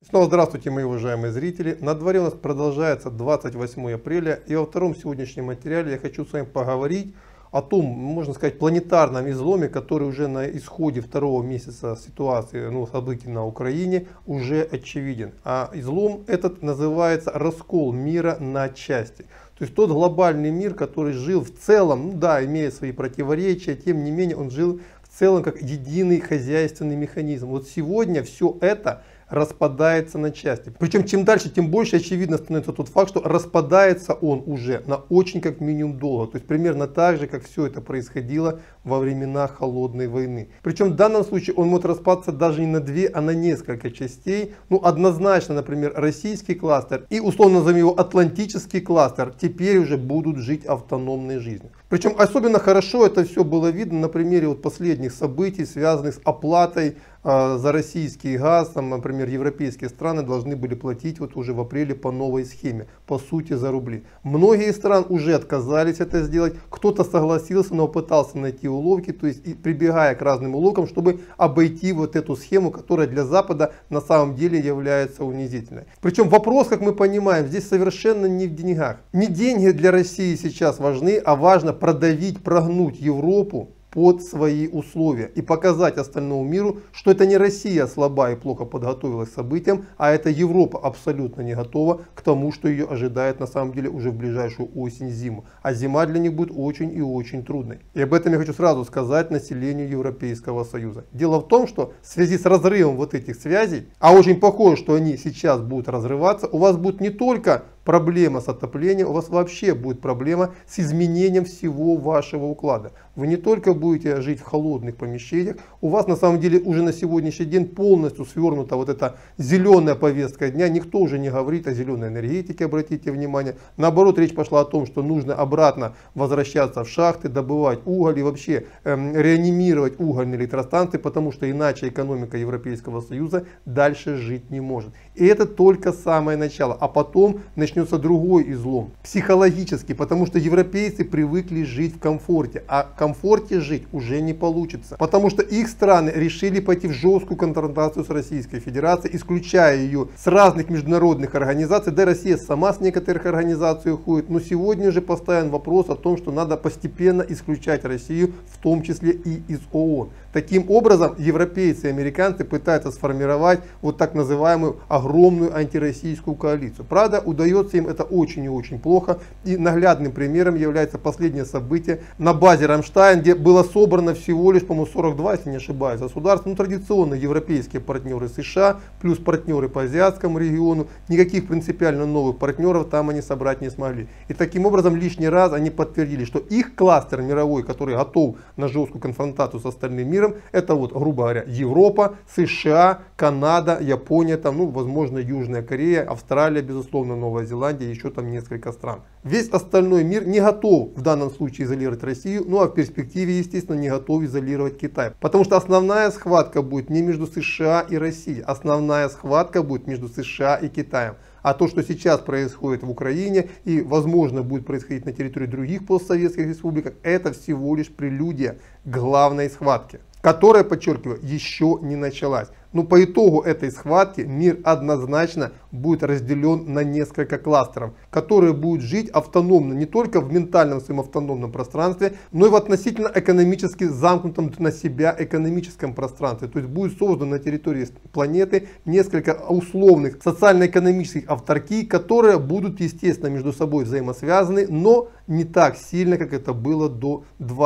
Снова здравствуйте, мои уважаемые зрители. На дворе у нас продолжается 28 апреля, и во втором сегодняшнем материале я хочу с вами поговорить о том, можно сказать, планетарном изломе, который уже на исходе второго месяца ситуации, событий на Украине, уже очевиден. А излом этот называется раскол мира на части. То есть тот глобальный мир, который жил в целом, имея свои противоречия, тем не менее он жил в целом как единый хозяйственный механизм. Вот сегодня все это распадается на части. Причем чем дальше, тем больше очевидно становится тот факт, что распадается он уже на очень как минимум долго. То есть примерно так же, как все это происходило во времена холодной войны. Причем в данном случае он может распаться даже не на две, а на несколько частей. Однозначно, например, российский кластер и условно назовем его атлантический кластер теперь уже будут жить автономной жизнью. Причем особенно хорошо это все было видно на примере последних событий, связанных с оплатой за российский газ. Например, европейские страны должны были платить уже в апреле по новой схеме, по сути за рубли. Многие страны уже отказались это сделать, кто-то согласился, но пытался найти уловки, то есть прибегая к разным уловкам, чтобы обойти эту схему, которая для Запада на самом деле является унизительной. Причем вопрос, как мы понимаем, здесь совершенно не в деньгах. Не деньги для России сейчас важны, а важно продавить, прогнуть Европу под свои условия и показать остальному миру, что это не Россия слаба и плохо подготовилась к событиям, а это Европа абсолютно не готова к тому, что ее ожидает на самом деле уже в ближайшую осень-зиму. А зима для них будет очень и очень трудной. И об этом я хочу сразу сказать населению Европейского Союза. Дело в том, что в связи с разрывом этих связей, а очень похоже, что они сейчас будут разрываться, у вас будет не только проблема с отоплением, у вас вообще будет проблема с изменением всего вашего уклада. Вы не только будете жить в холодных помещениях, у вас на самом деле уже на сегодняшний день полностью свернута эта зеленая повестка дня. Никто уже не говорит о зеленой энергетике, обратите внимание. Наоборот, речь пошла о том, что нужно обратно возвращаться в шахты, добывать уголь и вообще реанимировать угольные электростанции, потому что иначе экономика Европейского Союза дальше жить не может. И это только самое начало, а потом начнется другой излом, психологический, потому что европейцы привыкли жить в комфорте, а в комфорте жить уже не получится, потому что их страны решили пойти в жесткую конфронтацию с Российской Федерацией, исключая ее с разных международных организаций, да и Россия сама с некоторых организаций уходит, но сегодня уже поставлен вопрос о том, что надо постепенно исключать Россию, в том числе и из ООН. Таким образом, европейцы и американцы пытаются сформировать так называемую огромную антироссийскую коалицию. Правда, удается им это очень и очень плохо. И наглядным примером является последнее событие на базе Рамштайн, где было собрано всего лишь, по-моему, 42, если не ошибаюсь, государств. Традиционно европейские партнеры США, плюс партнеры по азиатскому региону. Никаких принципиально новых партнеров там они собрать не смогли. И таким образом лишний раз они подтвердили, что их кластер мировой, который готов на жесткую конфронтацию с остальным миром, это грубо говоря, Европа, США, Канада, Япония, возможно, Южная Корея, Австралия, безусловно, Новая Зеландия, еще там несколько стран. Весь остальной мир не готов в данном случае изолировать Россию, а в перспективе, естественно, не готов изолировать Китай. Потому что основная схватка будет не между США и Россией, основная схватка будет между США и Китаем. А то, что сейчас происходит в Украине и, возможно, будет происходить на территории других постсоветских республик, это всего лишь прелюдия к главной схватке, которая, подчеркиваю, еще не началась. Но по итогу этой схватки мир однозначно будет разделен на несколько кластеров, которые будут жить автономно не только в ментальном своем автономном пространстве, но и в относительно экономически замкнутом на себя экономическом пространстве. То есть будет создано на территории планеты несколько условных социально-экономических авторкий, которые будут, естественно, между собой взаимосвязаны, но не так сильно, как это было до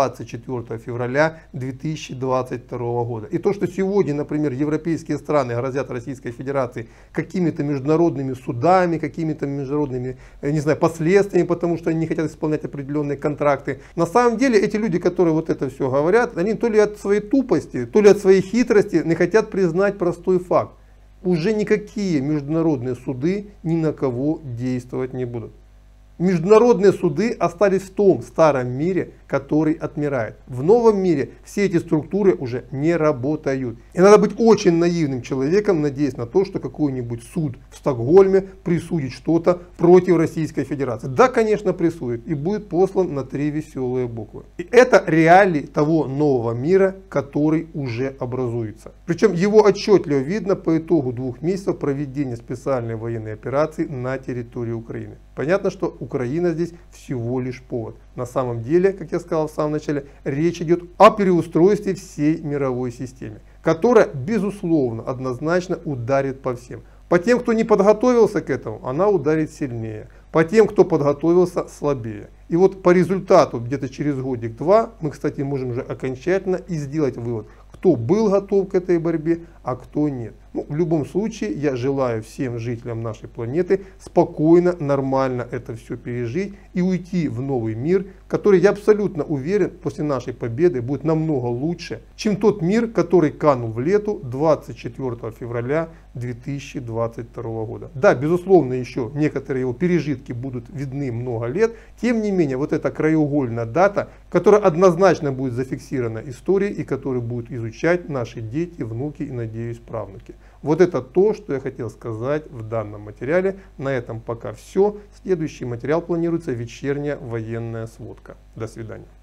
24 февраля 2022 года. И то, что сегодня, например, европейские страны грозят Российской Федерации какими-то международными судами, какими-то международными, последствиями, потому что они не хотят исполнять определенные контракты. На самом деле эти люди, которые это все говорят, они то ли от своей тупости, то ли от своей хитрости не хотят признать простой факт. Уже никакие международные суды ни на кого действовать не будут. Международные суды остались в том старом мире, который отмирает. В новом мире все эти структуры уже не работают. И надо быть очень наивным человеком, надеясь на то, что какой-нибудь суд в Стокгольме присудит что-то против Российской Федерации. Да, конечно, присудит и будет послан на 3 веселые буквы. И это реалии того нового мира, который уже образуется. Причем его отчетливо видно по итогу 2 месяцев проведения специальной военной операции на территории Украины. Понятно, что Украина здесь всего лишь повод. На самом деле, как я сказал в самом начале, речь идет о переустройстве всей мировой системы, которая, безусловно, однозначно ударит по всем. По тем, кто не подготовился к этому, она ударит сильнее. По тем, кто подготовился, слабее. И вот по результату, где-то через годик-два, мы, кстати, можем уже окончательно и сделать вывод, кто был готов к этой борьбе, а кто нет. Ну, в любом случае, я желаю всем жителям нашей планеты спокойно, нормально это все пережить и уйти в новый мир, который, я абсолютно уверен, после нашей победы будет намного лучше, чем тот мир, который канул в лету 24 февраля 2022 года. Да, безусловно, еще некоторые его пережитки будут видны много лет, тем не менее, вот эта краеугольная дата, которая однозначно будет зафиксирована историей и которую будут изучать наши дети, внуки и, надеюсь, правнуки. Вот это то, что я хотел сказать в данном материале. На этом пока все. Следующий материал планируется вечерняя военная сводка. До свидания.